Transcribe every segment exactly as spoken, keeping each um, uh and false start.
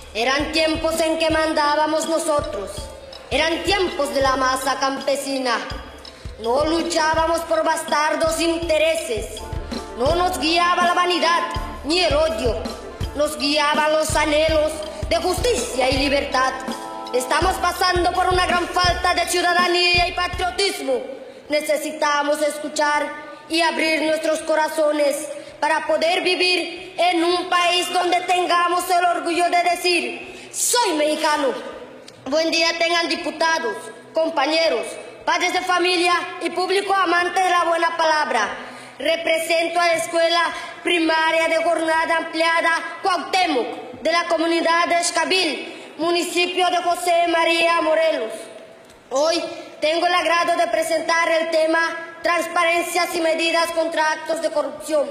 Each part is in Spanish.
Eran tiempos en que mandábamos nosotros, eran tiempos de la masa campesina. No luchábamos por bastardos intereses, no nos guiaba la vanidad ni el odio, nos guiaban los anhelos de justicia y libertad. Estamos pasando por una gran falta de ciudadanía y patriotismo. Necesitamos escuchar y abrir nuestros corazones para poder vivir en un país donde tengamos el orgullo de decir: soy mexicano. Buen día tengan diputados, compañeros, padres de familia y público amante de la buena palabra. Represento a la Escuela Primaria de Jornada Ampliada Cuauhtémoc de la comunidad de Xcabil, municipio de José María Morelos. Hoy tengo el agrado de presentar el tema Transparencias y medidas contra actos de corrupción.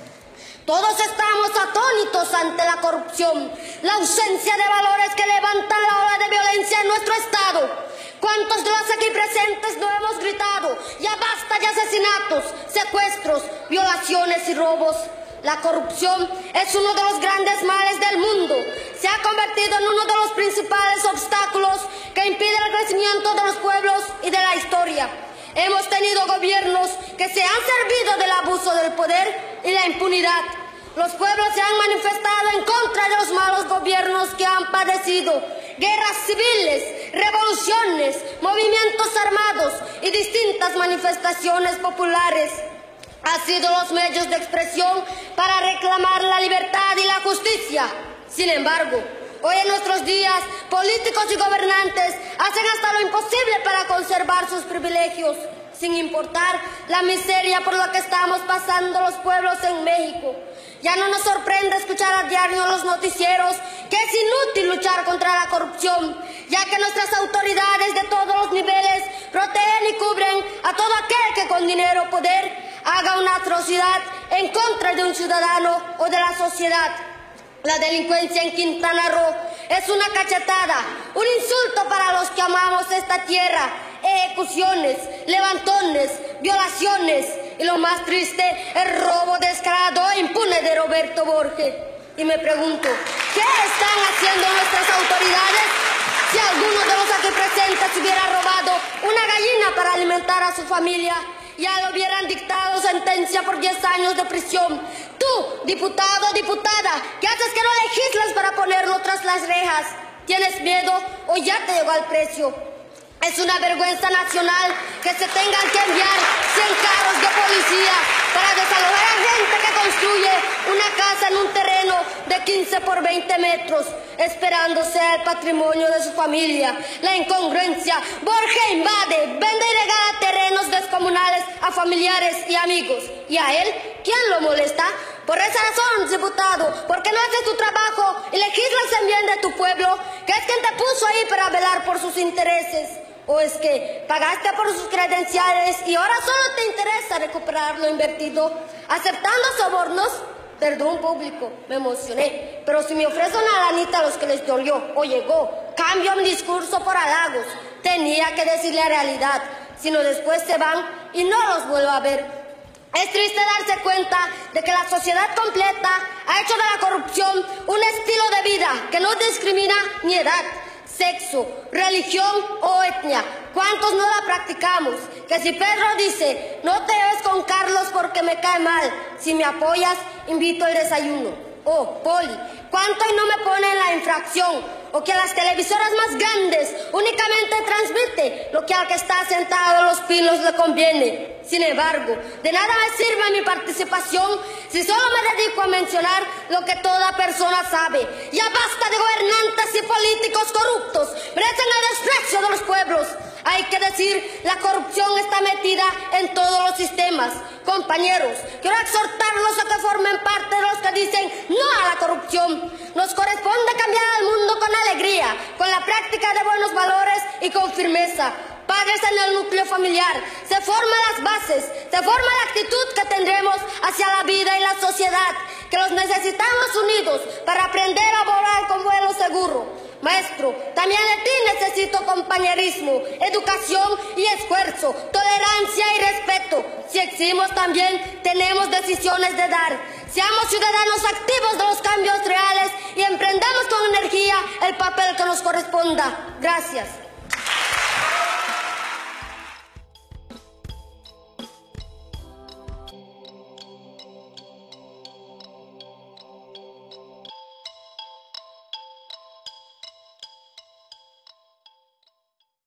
Todos estamos atónitos ante la corrupción, la ausencia de valores que levantan la ola de violencia en nuestro estado. ¿Cuántos de los aquí presentes no hemos gritado: ya basta de asesinatos, secuestros, violaciones y robos? La corrupción es uno de los grandes males del mundo. Se ha convertido en uno de los principales obstáculos que impide el crecimiento de los pueblos y de la historia. Hemos tenido gobiernos que se han servido del abuso del poder y la impunidad. Los pueblos se han manifestado en contra de los malos gobiernos que han padecido guerras civiles, revoluciones, movimientos armados y distintas manifestaciones populares. Han sido los medios de expresión para reclamar la libertad y la justicia. Sin embargo, hoy en nuestros días, políticos y gobernantes hacen hasta lo imposible para conservar sus privilegios, sin importar la miseria por la que estamos pasando los pueblos en México. Ya no nos sorprende escuchar a diario en los noticieros que es inútil luchar contra la corrupción, ya que nuestras autoridades de todos los niveles protegen y cubren a todo aquel que con dinero o poder haga una atrocidad en contra de un ciudadano o de la sociedad. La delincuencia en Quintana Roo es una cachetada, un insulto para los que amamos esta tierra. Ejecuciones, levantones, violaciones y lo más triste, el robo descarado e impune de Roberto Borges. Y me pregunto, ¿qué están haciendo nuestras autoridades? Si alguno de los aquí presentes hubiera robado una gallina para alimentar a su familia, ya le hubieran dictado sentencia por diez años de prisión. Tú, diputado o diputada, ¿qué haces que no legislas para ponerlo tras las rejas? ¿Tienes miedo o ya te llegó al precio? Es una vergüenza nacional que se tengan que enviar cien carros de policía para desalojar a gente que construye una casa en un terreno de quince por veinte metros, esperando ser el patrimonio de su familia. La incongruencia. Borges invade, vende y regala terrenos descomunales a familiares y amigos. ¿Y a él? ¿Quién lo molesta? Por esa razón, diputado, ¿por qué no haces tu trabajo y legislas en bien de tu pueblo? ¿Qué es quien te puso ahí para velar por sus intereses? ¿O es que pagaste por sus credenciales y ahora solo te interesa recuperar lo invertido, aceptando sobornos? Perdón, público, me emocioné, pero si me ofrece una lanita a los que les dolió o llegó, cambio mi discurso por halagos. Tenía que decir la realidad, si no después se van y no los vuelvo a ver. Es triste darse cuenta de que la sociedad completa ha hecho de la corrupción un estilo de vida que no discrimina ni edad, sexo, religión o etnia. ¿Cuántos no la practicamos? Que si Pedro dice, no te ves con Carlos porque me cae mal, si me apoyas, invito al desayuno. O, Poli, ¿cuánto y no me ponen la infracción? O que a las televisoras más grandes únicamente transmite lo que al que está sentado en los pinos le conviene. Sin embargo, de nada me sirve mi participación si solo me dedico a mencionar lo que toda persona sabe. Ya basta de gobernantes y políticos corruptos, merecen el desprecio de los pueblos. Hay que decir, la corrupción está metida en todos los sistemas. Compañeros, quiero exhortarlos a que formen parte de los que dicen no a la corrupción. Nos corresponde cambiar el mundo con alegría, con la práctica de buenos valores y con firmeza. Padres en el núcleo familiar, se forman las bases, se forma la actitud que tendremos hacia la vida y la sociedad, que los necesitamos unidos para aprender a volar con vuelo seguro. Maestro, también de ti necesito compañerismo, educación y esfuerzo, tolerancia y respeto. Si exigimos también tenemos decisiones de dar. Seamos ciudadanos activos de los cambios reales y emprendamos con energía el papel que nos corresponda. Gracias.